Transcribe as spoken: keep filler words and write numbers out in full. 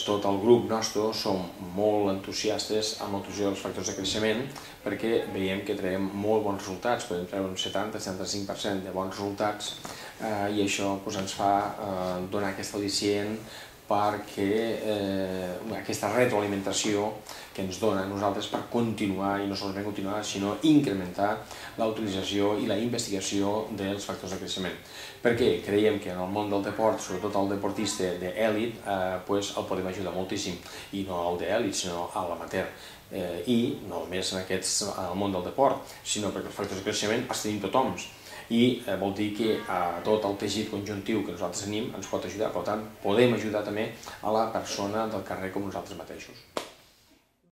tot el grup nostre som molt entusiastes amb l'utilització dels factors de creixement perquè veiem que traiem molt bons resultats, podem treure un setanta a setanta-cinc per cent de bons resultats i això ens fa donar aquest al·licient perquè aquesta retroalimentació que ens dona a nosaltres per continuar, i no solament continuar, sinó incrementar la utilització i la investigació dels factors de creixement. Perquè creiem que en el món del deport, sobretot el deportista d'èlit, el podem ajudar moltíssim, i no al d'èlit, sinó a l'amateur. I no només en el món del deport, sinó perquè els factors de creixement els tenim tothom. I vol dir que tot el teixit conjuntiu que nosaltres tenim ens pot ajudar, per tant, podem ajudar també a la persona del carrer com nosaltres mateixos.